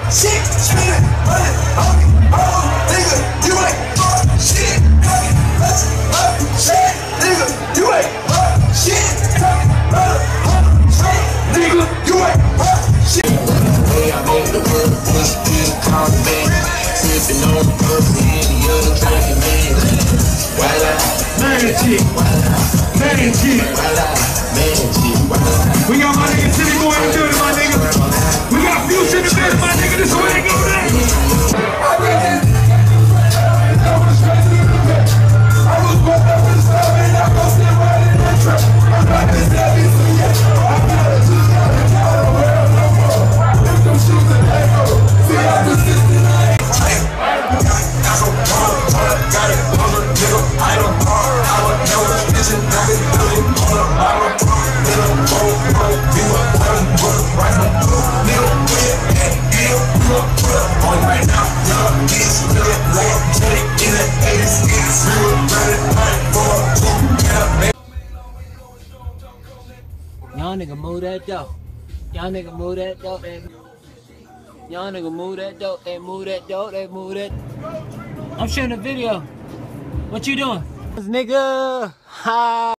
shit, spinning, running, oh, nigga, you ain't shit, talking, shit, nigga, you ain't shit, talking, shit, nigga, you ain't shit. Way I make the world push through the car, man. Sipping on the purple and the other drinking, man. Voila, Magic, magic. voila, magic, voila. We got my nigga City Boy in the building, my nigga. We got Future in the building, my nigga. This way they go down. Y'all nigga move that dope. Y'all nigga move that dope. Y'all nigga move that dope. They move that dope. They move that. I'm shooting a video. What you doing? Nigga. Ha.